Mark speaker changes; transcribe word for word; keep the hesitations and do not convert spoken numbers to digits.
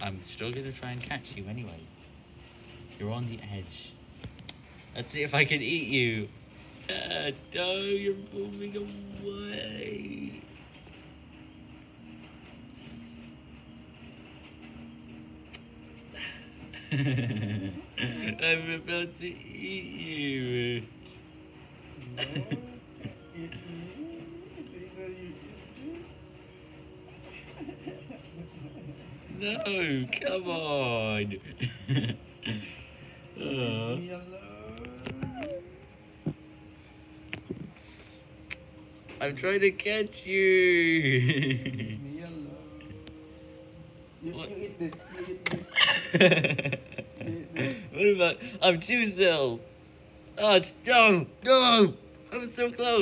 Speaker 1: I'm still gonna try and catch you anyway. You're on the edge. Let's see if I can eat you. Uh, no, you're moving away. I'm about to eat you. No, come on. Oh. I'm trying to catch you.
Speaker 2: You, you eat this. You eat this. You eat this.
Speaker 1: What about? I'm too still. Oh, it's no, no. I'm so close.